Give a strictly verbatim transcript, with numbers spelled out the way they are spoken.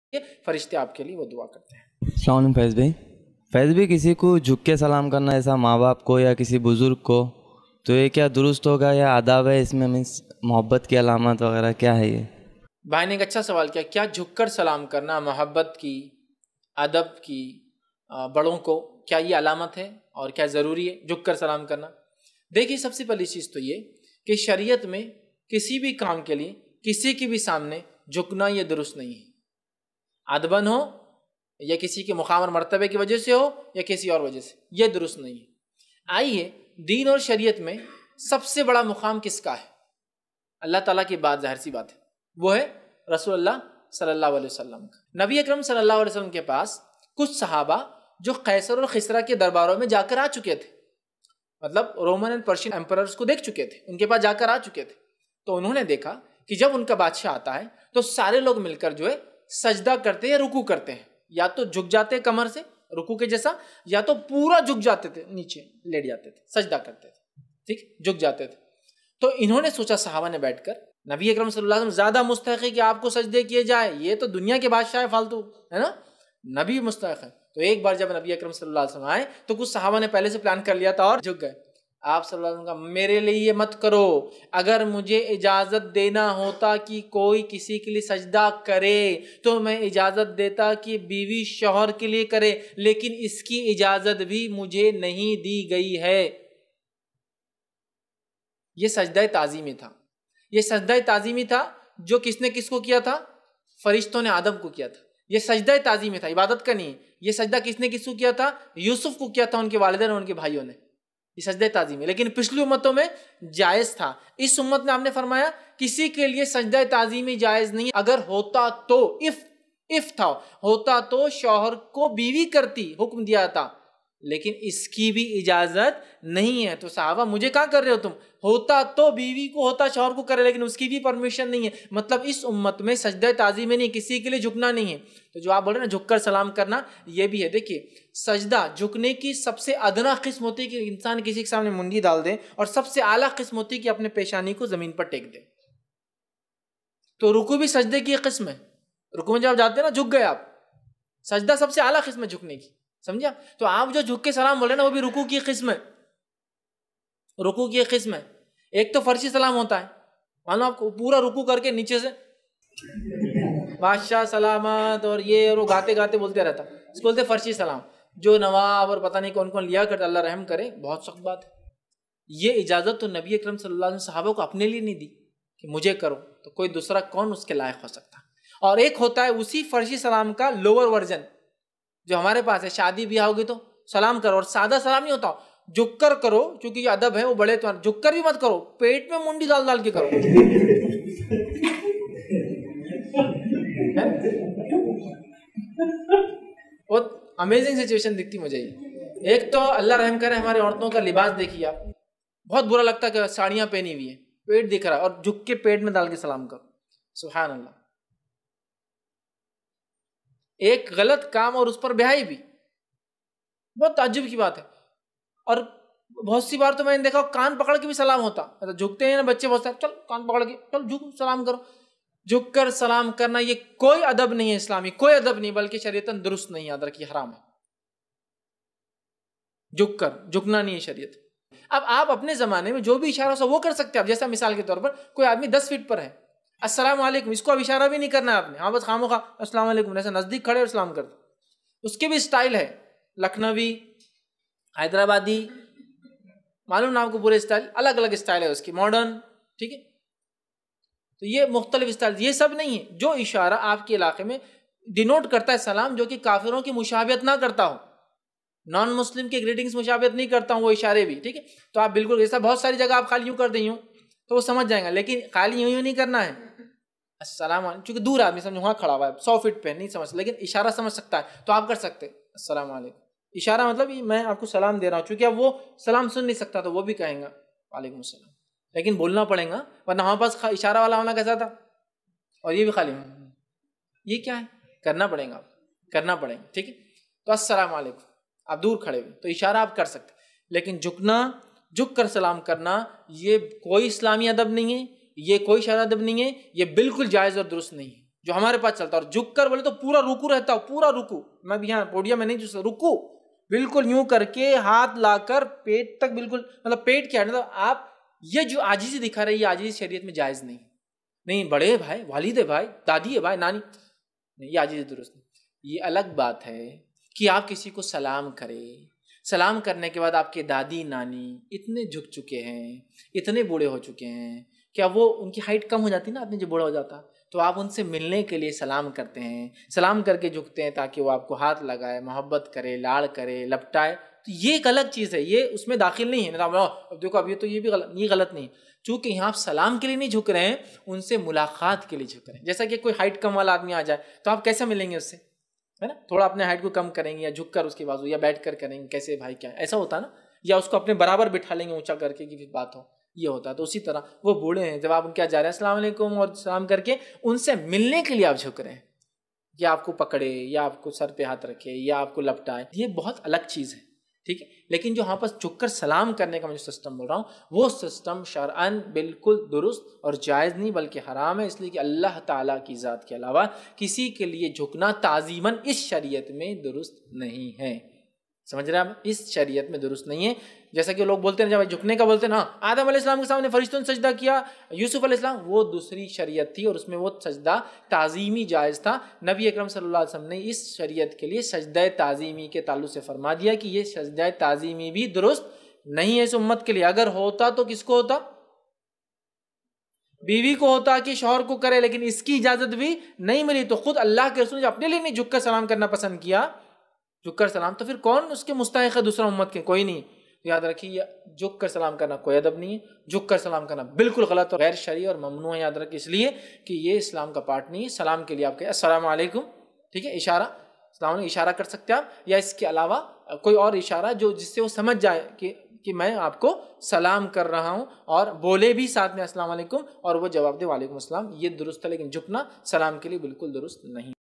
فرشتے آپ کے لیے وہ دعا کرتے ہیں۔ السلام علیکم فیض بھائی۔ فیض بھی کسی کو جھک کے سلام کرنا ایسا ماں باپ کو یا کسی بزرگ کو، تو یہ کیا درست ہوگا یا آداب ہے اس میں؟ مینس محبت کی علامت وغیرہ کیا ہے یہ؟ بھائی نے ایک اچھا سوال کیا، کیا جھک کر سلام کرنا محبت کی، ادب کی، بڑوں کو، کیا یہ علامت ہے اور کیا ضروری ہے جھک کر سلام کرنا؟ دیکھیے سب سے پہلی چیز تو یہ کہ شریعت میں کسی بھی کام کے لیے کسی کے بھی سامنے جھکنا یہ درست نہیں ہے، ادباً ہو یا کسی کے مقام اور مرتبے کی وجہ سے ہو یا کسی اور وجہ سے، یہ درست نہیں ہے۔ آئیے دین اور شریعت میں سب سے بڑا مقام کس کا ہے؟ اللہ تعالیٰ کی بات، ظاہر سی بات ہے، وہ ہے رسول اللہ صلی اللہ علیہ وسلم کا۔ نبی اکرم صلی اللہ علیہ وسلم کے پاس کچھ صحابہ جو قیصر اور خسرا کے درباروں میں جا کر آ چکے تھے، مطلب رومن اینڈ پرشین ایمپررز کو دیکھ چکے تھے، ان کے پاس جا کر آ چکے تھے، تو انہوں نے دیکھا کہ جب ان کا بادشاہ آتا ہے تو سارے لوگ مل کر جو ہے سجدہ کرتے یا رکوع کرتے ہیں، یا تو جھک جاتے کمر سے رکوع کے جیسا، یا تو پورا جھک جاتے تھے، نیچے لیٹ جاتے تھے، سجدہ کرتے تھے، ٹھیک، جھک جاتے تھے۔ تو انہوں نے سوچا صحابہ نے بیٹھ کر، نبی اکرم صلی اللہ علیہ وسلم زیادہ مستحق ہے کہ آپ کو سجدے کیے جائے، یہ تو دنیا کے بادشاہ فالتو ہے نا، نبی مستحق ہے۔ تو ایک بار جب نبی اکرم صلی اللہ علیہ وسلم آئے تو کچھ صحابہ نے پہلے سے پلان کر لیا تھا اور جھک گئے۔ آپ صلی اللہ علیہ وسلم کا میرے لیے یہ مت کرو، اگر مجھے اجازت دینا ہوتا کہ کوئی کسی کے لیے سجدہ کرے تو میں اجازت دیتا کہ بیوی شوہر کے لیے کرے، لیکن اس کی اجازت بھی مجھے نہیں دی گئی ہے۔ یہ سجدہ تعظیمی تھا، یہ سجدہ تعظیمی تھا جو کس نے کس کو کیا تھا؟ فرشتوں نے آدم کو کیا تھا۔ یہ سجدہ تعظیمی تھا، عبادت کا نہیں۔ یہ سجدہ کس نے کس کو کیا تھا؟ یوسف کو کیا تھا، ان کے والدین اور ان کے بھائیوں نے۔ یہ سجدہ تعظیمی، لیکن پچھلی امتوں میں جائز تھا۔ اس امت میں آپ نے فرمایا کسی کے لیے سجدہ تعظیمی جائز نہیں، اگر ہوتا تو اف اف تھا ہوتا تو شوہر کو بیوی کرتی، حکم دیا تھا، لیکن اس کی بھی اجازت نہیں ہے۔ تو صحابہ مجھے کہاں کر رہے ہو تم؟ ہوتا تو بیوی کو، ہوتا شوہر کو کرے، لیکن اس کی بھی پرمیشن نہیں ہے۔ مطلب اس امت میں سجدہ تعظیم نہیں، کسی کے لیے جھکنا نہیں ہے۔ تو جو آپ بول رہے ہیں نا جھک کر سلام کرنا، یہ بھی ہے۔ دیکھیے سجدہ جھکنے کی سب سے ادنا قسم ہوتی ہے کہ انسان کسی کے سامنے منڈی ڈال دے، اور سب سے اعلیٰ قسم ہوتی ہے کہ اپنے پیشانی کو زمین پر ٹیک دے۔ تو رکوع بھی سجدے کی ایک قسم ہے، رکوع میں جب آپ جاتے ہیں نا جھک گئے آپ، سجدہ سب سے اعلیٰ قسم ہے جھکنے کی، سمجھا؟ تو آپ جو جھک کے سلام بول رہے ہیں نا وہ بھی رکوع کی قسم ہے، رکوع کی ایک قسم ہے۔ ایک تو فرشی سلام ہوتا ہے، مان لو آپ کو پورا رکوع کر کے نیچے سے بادشاہ سلامت اور یہ اور وہ گاتے گاتے بولتے رہتا، اس کو بولتے فرشی سلام۔ جو نواب اور پتہ نہیں کون کون لیا کرتا، اللہ رحم کرے، بہت سخت بات ہے۔ یہ اجازت تو نبی اکرم صلی اللہ علیہ وسلم صحابہ کو اپنے لیے نہیں دی کہ مجھے کرو، تو کوئی دوسرا کون اس کے لائق ہو سکتا؟ اور ایک ہوتا ہے اسی فرشی سلام کا لوور ورژن جو ہمارے پاس ہے، شادی بیاہ ہوگی تو سلام کرو، اور سادہ سلام نہیں ہوتا، جھک کر کرو، چونکہ یہ ادب ہے، وہ بڑے تو جھک کر بھی مت کرو، پیٹ میں منڈی ڈال ڈال کے کرو۔ بہت امیزنگ سچویشن دکھتی مجھے یہ۔ ایک تو اللہ رحم کرے ہمارے عورتوں کا لباس دیکھیے آپ، بہت برا لگتا ہے کہ ساڑیاں پہنی ہوئی ہیں، پیٹ دکھ رہا ہے، اور جھک کے پیٹ میں ڈال کے سلام کرو، سبحان اللہ۔ ایک غلط کام اور اس پر بہائی بھی، بہت تعجب کی بات ہے۔ اور بہت سی بار تو میں نے دیکھا کان پکڑ کے بھی سلام ہوتا، جھکتے ہیں نا بچے بہت سارے، چل کان پکڑ کے چل جھک سلام کرو۔ جھک کر سلام کرنا یہ کوئی ادب نہیں ہے اسلامی، کوئی ادب نہیں، بلکہ شریعتاً درست نہیں، یاد رکھیے حرام ہے۔ جھک کر جھکنا نہیں ہے شریعت۔ اب آپ اپنے زمانے میں جو بھی اشارہ ہو وہ کر سکتے ہیں آپ، جیسا مثال کے طور پر کوئی آدمی دس فٹ پر ہے، السلام علیکم، اس کو اب اشارہ بھی نہیں کرنا ہے آپ نے، ہاں بس خاموخواہ السلام علیکم ایسا نزدیک کھڑے اور سلام کرتے۔ اس کے بھی اسٹائل ہے، لکھنوی، حیدرآبادی، معلوم نا آپ کو پورے اسٹائل، الگ الگ اسٹائل ہے اس کی، ماڈرن، ٹھیک ہے۔ تو یہ مختلف اسٹائل، یہ سب نہیں ہے۔ جو اشارہ آپ کے علاقے میں ڈینوٹ کرتا ہے سلام، جو کہ کافروں کی مشابہت نہ کرتا ہو، نان مسلم کے گریٹنگز مشابہت نہیں کرتا ہوں، وہ اشارے بھی، ٹھیک ہے، تو آپ بالکل ایسا بہت ساری جگہ آپ خالی یوں کر دیں یوں تو وہ سمجھ جائیں گا، لیکن خالی یوں یوں نہیں کرنا ہے۔ السلام علیکم، چونکہ دور آدمی سمجھو وہاں کھڑا ہوا ہے سو فٹ پہ نہیں سمجھ، لیکن اشارہ سمجھ سکتا ہے تو آپ کر سکتے السلام علیکم، اشارہ مطلب میں آپ کو سلام دے رہا ہوں، چونکہ اب وہ سلام سن نہیں سکتا تو وہ بھی کہیں گا وعلیکم السلام، لیکن بولنا پڑے گا، ورنہ ہمارے پاس اشارہ والا ہونا کیسا تھا، اور یہ بھی خالی، یہ کیا ہے، کرنا پڑے گا، کرنا پڑے گا، ٹھیک ہے۔ تو السلام علیکم، آپ دور کھڑے ہوئے تو اشارہ آپ کر سکتے، لیکن جھکنا، جھک کر سلام کرنا یہ کوئی اسلامی ادب نہیں ہے، یہ کوئی شرعی ادب نہیں ہے، یہ بالکل جائز اور درست نہیں ہے۔ جو ہمارے پاس چلتا ہے. اور جھک کر بولے تو پورا رکو رہتا ہو, پورا رکو. میں بھی یہاں پوڈیا میں نہیں جو رکو بالکل یوں کر کے ہاتھ لا کر پیٹ تک, بالکل مطلب پیٹ کیا مطلب آپ یہ جو عاجزی دکھا رہے, یہ عاجزی شریعت میں جائز نہیں. نہیں بڑے بھائی, والد ہے بھائی, دادی ہے بھائی, نانی, نہیں, یہ عاجزی درست نہیں. یہ الگ بات ہے کہ آپ کسی کو سلام کرے, سلام کرنے کے بعد آپ کے دادی نانی اتنے جھک چکے ہیں, اتنے بوڑھے ہو چکے ہیں, کیا وہ ان کی ہائٹ کم ہو جاتی نا آدمی جب بوڑھا ہو جاتا, تو آپ ان سے ملنے کے لیے سلام کرتے ہیں, سلام کر کے جھکتے ہیں تاکہ وہ آپ کو ہاتھ لگائے, محبت کرے, لاڑ کرے, لپٹائے. تو یہ ایک الگ چیز ہے, یہ اس میں داخل نہیں ہے. اب دیکھو اب یہ تو یہ بھی غلط, یہ غلط نہیں, چونکہ یہاں آپ سلام کے لیے نہیں جھک رہے ہیں, ان سے ملاقات کے لیے جھک رہے ہیں. جیسا کہ کوئی ہائٹ کم والا آدمی آ جائے تو آپ کیسے ملیں گے اس سے, ہے نا, تھوڑا اپنے ہائٹ کو کم کریں گے یا جھک کر اس کے بازو, یا بیٹھ کر کریں گے, کیسے بھائی کیا, ایسا ہوتا ہے نا, یا اس کو اپنے برابر بٹھا لیں گے اونچا کر کے کہ پھر بات ہو, یہ ہوتا ہے. تو اسی طرح وہ بوڑھے ہیں, جب آپ ان کے جا رہے ہیں السلام علیکم اور سلام کر کے ان سے ملنے کے لیے آپ جھک رہے ہیں, یا آپ کو پکڑے, یا آپ کو سر پہ ہاتھ رکھے, یا آپ کو لپٹائے, یہ بہت الگ چیز ہے, ٹھیک ہے. لیکن جو ہاں پس جھک کر سلام کرنے کا میں جو سسٹم بول رہا ہوں, وہ سسٹم شرعاً بالکل درست اور جائز نہیں بلکہ حرام ہے, اس لیے کہ اللہ تعالیٰ کی ذات کے علاوہ کسی کے لیے جھکنا تعظیماً اس شریعت میں درست نہیں ہے. سمجھ رہے ہیں آپ, اس شریعت میں درست نہیں ہے. جیسا کہ لوگ بولتے ہیں جب جھکنے کا بولتے ہیں نا, آدم علیہ السلام کے سامنے فرشتوں نے سجدہ کیا, یوسف علیہ السلام, وہ دوسری شریعت تھی اور اس میں وہ سجدہ تعظیمی جائز تھا. نبی اکرم صلی اللہ علیہ وسلم نے اس شریعت کے لیے سجدہ تعظیمی کے تعلق سے فرما دیا کہ یہ سجدہ تعظیمی بھی درست نہیں ہے اس امت کے لیے. اگر ہوتا تو کس کو ہوتا, بیوی کو ہوتا کہ شوہر کو کرے, لیکن اس کی اجازت بھی نہیں ملی. تو خود اللہ کے رسول نے اپنے لیے نہیں جھک کر سلام کرنا پسند کیا, جھک کر سلام, تو پھر کون اس کے مستحق ہے دوسرا امت کے, کوئی نہیں. یاد رکھیے, یہ جھک کر سلام کرنا کوئی ادب نہیں ہے, جھک کر سلام کرنا بالکل غلط اور غیر شرعی اور ممنوع ہے. یاد رکھیے, اس لیے کہ یہ اسلام کا پارٹ نہیں ہے. سلام کے لیے آپ کہیں السلام علیکم, ٹھیک ہے, اشارہ, السلام علیکم اشارہ کر سکتے ہیں آپ, یا اس کے علاوہ کوئی اور اشارہ جو جس سے وہ سمجھ جائے کہ کہ میں آپ کو سلام کر رہا ہوں, اور بولے بھی ساتھ میں السلام علیکم اور وہ جواب دے وعلیکم السلام, یہ درست ہے. لیکن جھکنا سلام کے لیے بالکل درست نہیں.